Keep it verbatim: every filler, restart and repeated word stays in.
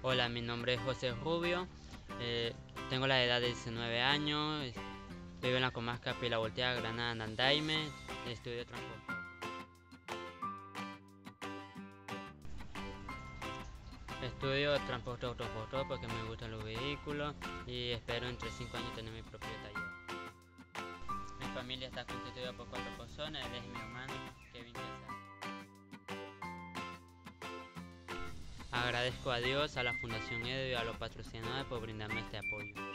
Hola, mi nombre es José Rubio, eh, tengo la edad de diecinueve años, vivo en la comarca Pila Voltea, Granada, Nandaime, estudio transporte. Estudio transporte automotor porque me gustan los vehículos y espero entre cinco años tener mi propio taller. Mi familia está constituida por cuatro personas, él es mi hermano, Kevin Quesada. Agradezco a Dios, a la Fundación Edo y a los patrocinadores por brindarme este apoyo.